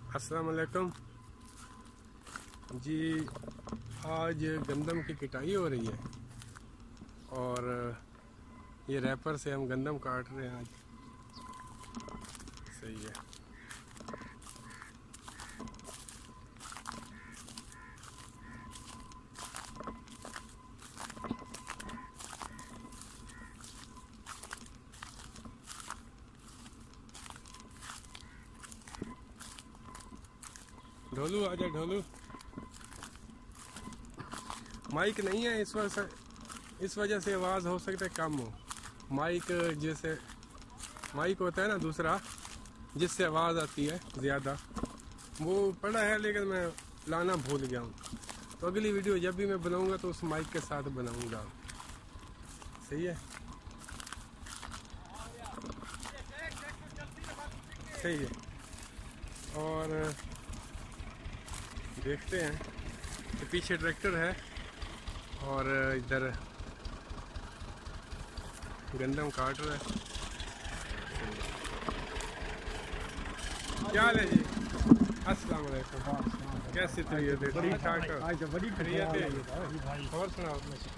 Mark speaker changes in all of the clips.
Speaker 1: अस्सलाम वालेकुम जी। आज गंदम की कटाई हो रही है और ये रैपर से हम गंदम काट रहे हैं आज। सही है। ढोलू आजा ढोलू। माइक नहीं है इस वजह से आवाज़ हो सकता है कम हो। माइक जैसे माइक होता है ना दूसरा जिससे आवाज़ आती है ज़्यादा, वो पड़ा है लेकिन मैं लाना भूल गया हूँ। तो अगली वीडियो जब भी मैं बनाऊँगा तो उस माइक के साथ बनाऊँगा। सही है, सही है। और देखते हैं कि पीछे ट्रैक्टर है और इधर गंदम काट रहा है। क्या हाल है जी? अस्सलाम वालेकुम। कैसी तबीयत है? ठीक ठाक हो? खैरियत है? और सुनाओ।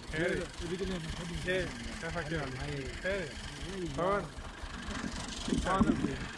Speaker 1: और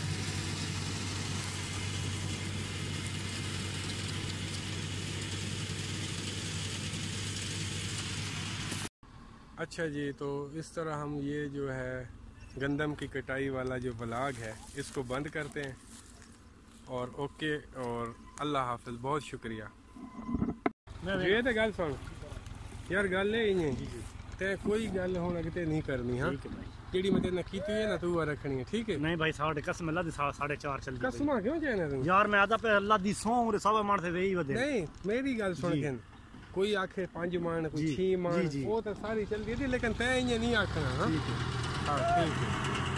Speaker 1: अच्छा जी, तो इस तरह हम ये जो है गंदम की कटाई वाला जो ब्लॉग है इसको बंद करते हैं। और ओके और अल्लाह हाफिज़। बहुत शुक्रिया। ये तो गल सुन यार, गल है ते कोई गल होना कि नहीं करनी। हाँ जेडी मैं तेरे की है ना तू रखनी है, ठीक है? नहीं भाई साढ़े कसम अल्लाह दी 4:30 चल कसम क्यों जाना तू यार? मैं आदा पे अल्लाह दी सौ सब मार से वही वदे। नहीं मेरी गल सुन के, कोई आखे 5 मान कोई 6 मान, वो तो सारी चलती थी लेकिन तय नहीं आखना। हाँ ठीक है।